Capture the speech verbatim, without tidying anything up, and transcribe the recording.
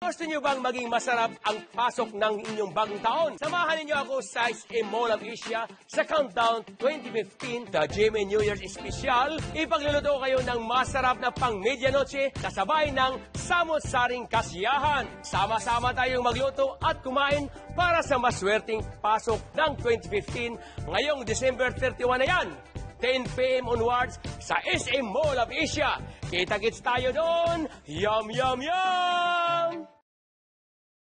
Gusto niyo bang maging masarap ang pasok ng inyong bagong taon? Samahan niyo ako sa S M Mall of Asia sa Countdown twenty fifteen, the G M A New Year's Special. Ipagluluto kayo ng masarap na pang medianoche kasabay ng samot-saring kasiyahan. Sama-sama tayong magluto at kumain para sa maswerteng pasok ng twenty fifteen ngayong December thirty-one na yan. ten p m onwards sa S M Mall of Asia. Kita-kits tayo doon. Yum, yum, yum!